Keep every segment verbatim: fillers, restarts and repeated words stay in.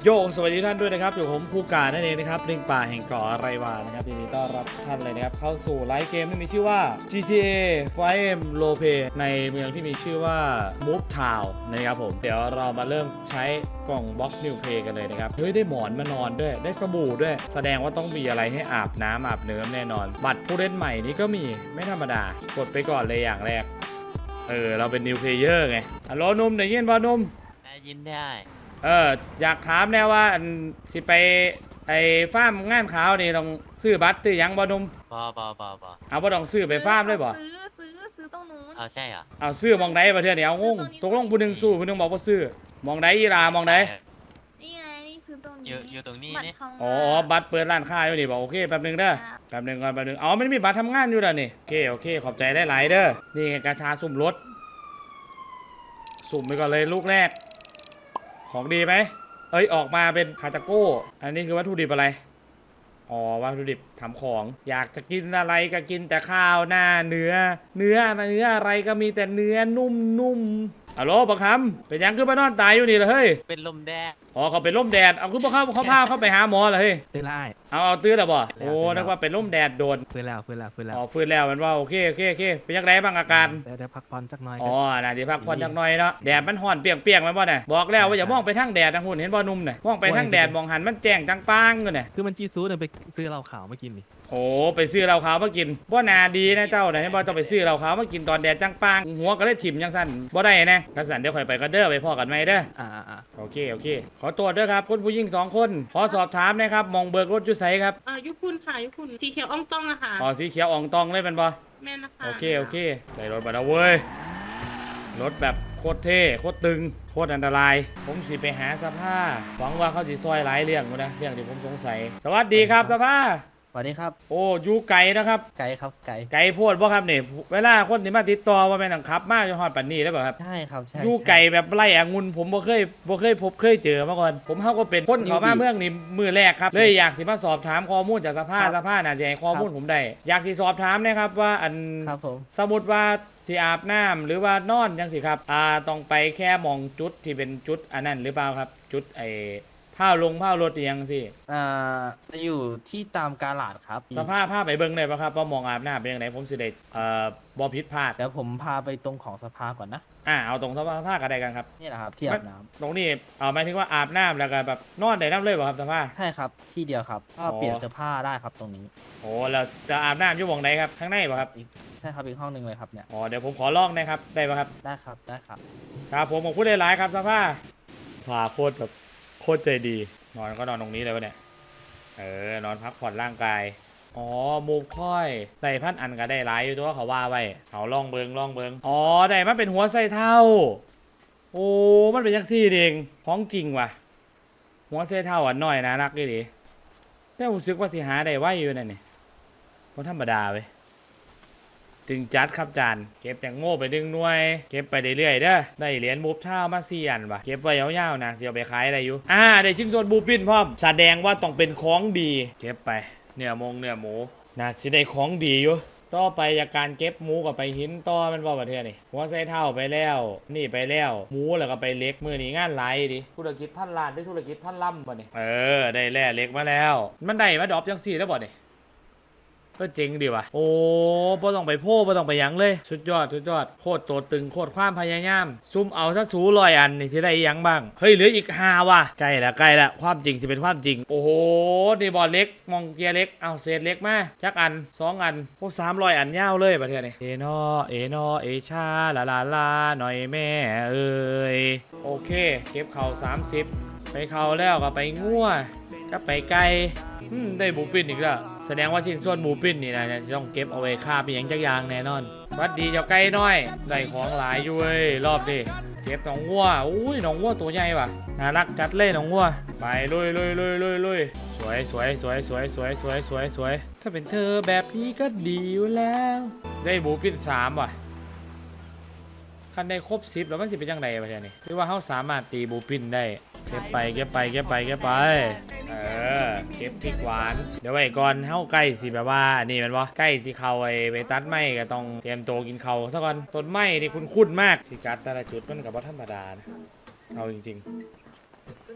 โยสวัสดีท่านด้วยนะครับอยู่ผมภูกานั่นเองนะครับลิงป่าแห่งเกาะไรวานะครับยินดีต้อนรับท่านเลยนะครับเข้าสู่ไลฟ์เกมที่มีชื่อว่า จี ที เอ ไฟว์ เอ็ม Roleplay ในเมืองที่มีชื่อว่า Move Town นะครับผมเดี๋ยวเรามาเริ่มใช้กล่อง Box New Play กันเลยนะครับเฮ้ยได้หมอนมานอนด้วยได้สบู่ด้วยแสดงว่าต้องมีอะไรให้อาบน้ำอาบเนื้อแน่นอนบัตรผู้เล่นใหม่นี้ก็มีไม่ธรรมดากดไปก่อนเลยอย่างแรกเออเราเป็น New Player ไงฮัลโหลนุ่มได้ยินป่ะนุ่มได้ยินได้เอออยากถามแน่ว่าสิไปไอ้ฟาร์มงานขาวนี่ต้องซื้อบัตรซื้อยังบ่นุ่มบอบอบอบอเอาบ่ต้องซื้อไปฟาร์มได้บ่ซื้อซื้อซื้อตรงนู้นเอาใช่เหรอเอาซื้อมองใดประเทศนี้เอางงตกลงผู้หนึ่งสู้ผู้หนึ่งบอกว่าซื้อมองใดยีรามองใดนี่ไงนี่ซื้อตรงนี้อยู่อยู่ตรงนี้นี่อ๋อบัตรเปิดร้านค้าอยู่นี่บอกโอเคแป๊บนึงเด้อแป๊บนึงก่อนแป๊บนึงอ๋อไม่มีบัตรทำงานอยู่แล้วนี่โอเคโอเคขอบใจได้หลายเด้อนี่กาชาสุ่มรถสุ่มไปก่อนเลยลูกแรกของดีไหมเอ้ยออกมาเป็นคาตาโก้อันนี้คือวัตถุดิบอะไรอ๋อวัตถุดิบทำของอยากจะกินอะไรก็กินแต่ข้าวหน้าเนื้อเนื้อเนื้ออะไรก็มีแต่เนื้อนุ่มๆฮัลโหลบังคับเป็นยังคือมานอนตายอยู่นี่เหรอเฮ้ยเป็นลมแดดอ๋อเขาเป็นล่มแดดเอาคือพวกเขาเขาพาเขาไปหาหมอเหรอเฮ้ยฟื้นแล้วเอาเอาตื้อแล้วบ่โอ้นึกว่าเป็นล่มแดดโดนฟื้นแล้วฟื้นแล้วฟื้นแล้วอ๋อฟื้นแล้วมันว่าโอเคโอเคโอเคเป็นยังไงบ้างอาการเดี๋ยวได้พักผ่อนสักหน่อยอ๋อน่าจะพักผ่อนสักหน่อยเนาะแดดมันห่อนเปียกๆมันบ่เนี่ยบอกแล้วว่าอย่ามองไปทางแดดนะคุณเห็นบ่นุ่มเนี่ยมองไปทางแดดมองหันมันแจ้งจังปังกันเนี่ยคือมันจีซูเนี่ยไปซื้อเหล้าขาวมากินนี่โอ้ไปซื้อเหล้าขาวมากินบ่นาดีนะเจ้าเนี่ยบ่ต้องไปซื้อเหล้าขาวมากินตอนแดดจังปังหัวก็เลยถิ่มจังสั้นบ่ได้นะกระสันเดี๋ยวค่อยไปก็เด้อไปพ่อกันไหมเด้ออ่าอ่าโอเคโอเคขอตัวด้วยครับคุณผู้หญิงสองคนขอสอบถามนะครับมองเบิกรถจุไสครับอ่ายุพุนค่ะยุพุนสีเขียวอ่องตองอะค่ะอ๋อสีเขียวอ่องตองเลยเป็นบ่แม่นะคะโอเคโอเคใส่รถมาแล้วเว้ยรถแบบโคตรเท่โคตรตึงโคตรอันตรายผมสิไปหาสภาหวังว่าเขาสิซอยหลายเรื่องนะเรื่องที่ผมสงสัยสวัสดีครับสภาสวัสดีครับโอ้ยูไก่นะครับไก่ครับไก่ไก่พูดบ่ครับเนี่ยเวลาคนที่มาติดต่อว่าแม่นขับมากจนฮอดปันนี้ได้ป่ะครับใช่ครับใช่ยูไก่แบบไล่องุ่นผมบ่เคยบ่เคยพบเคยเจอมาก่อนผมเขาก็เป็นคนเขามาเมืองนี่มือแรกครับเลยอยากสิมาสอบถามข้อมูลจากสภาสภาน่าจะให้ข้อมูลผมได้อยากสิสอบถามนะครับว่าอันสมมติว่าที่อาบน้ำหรือว่านอนยังสิครับอ่าต้องไปแค่มองจุดที่เป็นจุดอันนั้นหรือเปล่าครับจุดไอ้ผ้าลงผ้ารถยังสิอ่าจะอยู่ที่ตามกาลาดครับสภาพผ้าไปเบิ้งได้ปะครับว่ามองอาบน้ำเป็นยังไงผมสิได้เอ่อบอพิษพลาดเดี๋ยวผมพาไปตรงของสภาก่อนนะอ่าเอาตรงสภาผ้ากันได้กันครับนี่แหละครับที่อาบน้ำตรงนี้เอาหมายถึงว่าอาบน้ำแล้วก็แบบนอนได้น้ำเลยป่ะครับสภาใช่ครับที่เดียวครับก็เปลี่ยนเสื้อผ้าได้ครับตรงนี้โอ้แล้วจะอาบน้ำอยู่วงไหนครับข้างในป่ะครับใช่ครับอีกห้องหนึ่งเลยครับเนี่ยอ๋อเดี๋ยวผมขอลองนะครับได้ป่ะครับได้ครับได้ครับครับผมผมพูดได้หลายครับสภาพาโคตรแบบโคตรใจดีนอนก็นอนตรงนี้เลยวะเนี่ยเออนอนพักผ่อนร่างกายอ๋อมูฟค่อยได้พันอันก็ได้หลายอยู่ตัวเขาว่าไว้เขาล่องเบิงล่องเบิงอ๋อได้มาเป็นหัวไส้เท่าโอ้มันเป็นยังซี่เองของจริงว่ะหัวไส้เท่าอันน้อยนะรักดีดีแต่ผมซึกว่าสิหาได้ไว้อยู่นั่นนี่เพราะธรรมดาเว้ยจึงจัดครับจานเก็บแตงโมไปดึงหน่วยเก็บไปเรื่อยๆเด้อได้เหรียญมูฟเท่ามาสี่อันว่ะเก็บไว้ยาวๆนะเสียไปขายอะไรอยู่อ่าได้ชิ้นส่วนบูปินพร้อมแสดงว่าต้องเป็นของดีเก็บไปเนื้อมงเนื้อหมูน่าสิได้ของดีอยู่ต่อไปจากการเก็บหมูกับไปหินต่อมันว่าประเทศนี่หัวไส้เท่าไปแล้วนี่ไปแล้วหมูแล้วก็ไปเล็กมือนี่งานไหลดิธุรกิจพันล้านได้ธุรกิจพันล่ำป่ะนี่เออได้แล่เล็กมาแล้วมันได้มาดรอปยังสี่แล้วบ่เนี่ยก็จริงดีว่ะโอ้บ่ต้องไปโพ่บ่ต้องไปยังเลยสุดยอดสุดยอดโคตรตัวตึงโคตรความพยายามซุ่มเอาซะสูลอยอันนี่สิได้ยังบ้างเฮ้ยเหลืออีกห้าว่ะใกล้ละใกล้ละความจริงสิเป็นความจริงโอ้โหนี่บอลเล็กมองเกียร์เล็กเอาเศษเล็กมาจักอันสองอันพวกสามร้อยอันยาวเลยประเทศนี้เอนอเอนอเอชาลาลาลาหน่อยแม่เอ้ยโอเคเก็บเข่าสามสิบไปเข่าแล้วก็ไปงัวก็ไปไกลได้บูปินอีกแล้วแสดงว่าชิ้นส่วนบูปินนี่นะจะต้องเก็บเอาไว้ค่าเป็นอย่างจักอย่างแน่นอนวัดดีเจ้าไก่น้อยได้ของหลายอยู่เว้ยรอบนี้เก็บน้องวัวอุ้ยน้องวัวตัวใหญ่ว่ะน่ารักจัดเลยน้องวัวไปลุยลุยลุยลุยลุยสวยสวยสวยสวยสวยสวยสวยสวยถ้าเป็นเธอแบบนี้ก็ดีอยู่แล้วได้บูปินสามว่ะคันได้ครบสิบแล้วมันจะเป็นยังไงวะเนี่ยคือว่าเขาสามารถตีบูปินได้เก็บไปเก็บไปเก็บไปเก็บไปเออเก็บพริกหวานเดี๋ยวไว้ก่อนเข้าใกล้สิแบบว่านี่มันวะใกล้สิเขาไอ้ไปตัดไม้ก็ต้องเตรียมโตกินเขาซะก่อนต้นไม้นี่คุ้นๆมากสิกัดแต่ละจุดมันกับว่าธรรมดานะเอาจริงๆ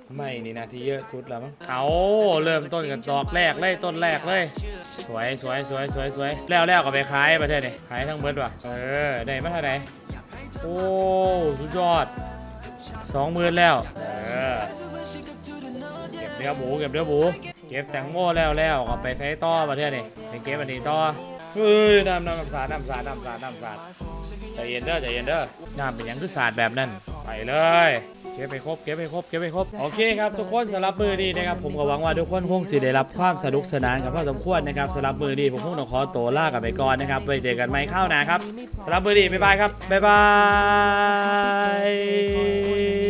ไม่นี่นาทีเยอะสุดแล้วมั้งเอาเริ่มต้นกันดอกแรกเลยต้นแรกเลยสวยสวยสวยสวยสวยแล้วแล้วก็ไปขายประเทศนี่ขายทั้งเบิร์ดว่ะเออได้มาเท่าไหร่โอ้สุดยอดสองหมื่นแล้วเออเก็บเนื้อหมูเก็บเนื้อหมูเก็บแตงโมแล้วแล้วก็ไปใช้ต่อประเทศนี่ไปเก็บอันนี้ต่อเฮ้ยน้ำน้ำสาดน้ำสาดน้ำสาดน้ำสาดใจเย็นเด้อใจเย็นเด้อน้ำเป็นยังคือสาดแบบนั้นไปเลยเก็บไปครบเก็บไปครบเก็บไปครบโอเคครับทุกคนสำหรับมือนี้นะครับผมก็หวังว่าทุกคนคงสิได้รับความสนุกสนานกับพอสมควรนะครับสำหรับมือนี้ผมคงต้องขอตัวลากันไปก่อนนะครับไว้เจอกันใหม่ข้าวหน้าครับสำหรับมือนี้บ๊ายบายครับบ๊ายบาย